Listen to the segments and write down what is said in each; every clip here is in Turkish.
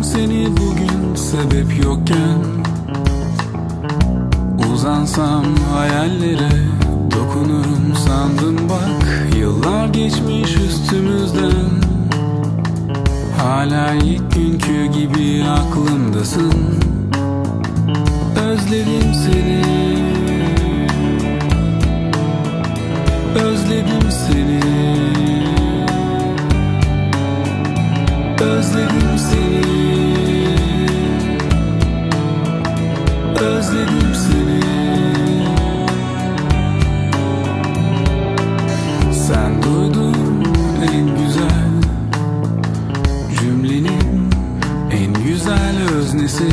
seni bugün sebep yokken. Uzansam hayallere dokunurum sandım bak. Yıllar geçmiş üstümüzden, hala ilk günkü gibi aklımdasın. Özledim seni, özledim seni, özledim seni, özledim seni. Sen duydun en güzel cümlenin en güzel öznesi.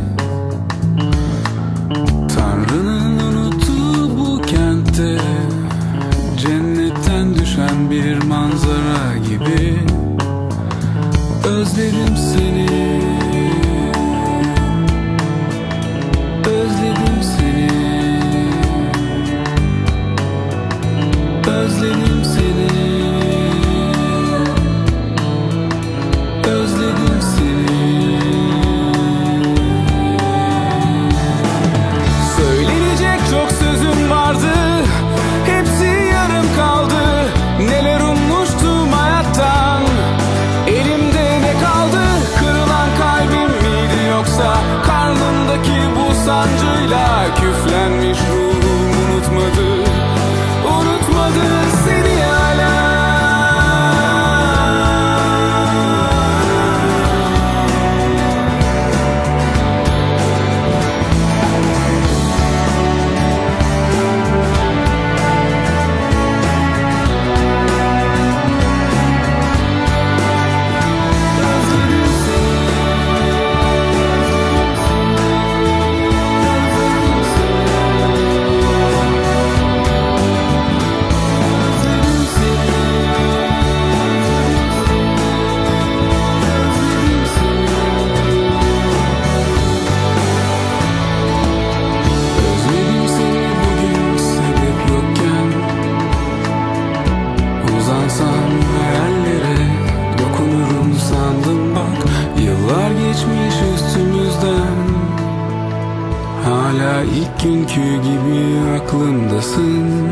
Tanrı'nın unuttuğu bu kentte cennetten düşen bir manzara gibi. Özledim seni, özledim seni, özledim seni, özledim seni. Söylenecek çok sözüm vardı, hepsi yarım kaldı. Neler ummuştum hayattan, elimde ne kaldı? Kırılan kalbim miydi yoksa karnımdaki bu sancıyla küflenmiş ruhum unutmadı, unutmadı seni hala. Hayallere dokunurum sandım bak. Yıllar geçmiş üstümüzden, hala ilk günkü gibi aklımdasın.